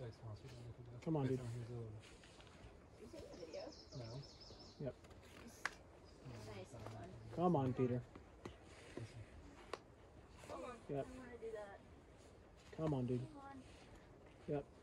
Come on, dude. You taking the video? No. Yep. Nice and fun. Come on, Peter. Come on. Yep. I want to do that. Come on, dude. Come on. Yep.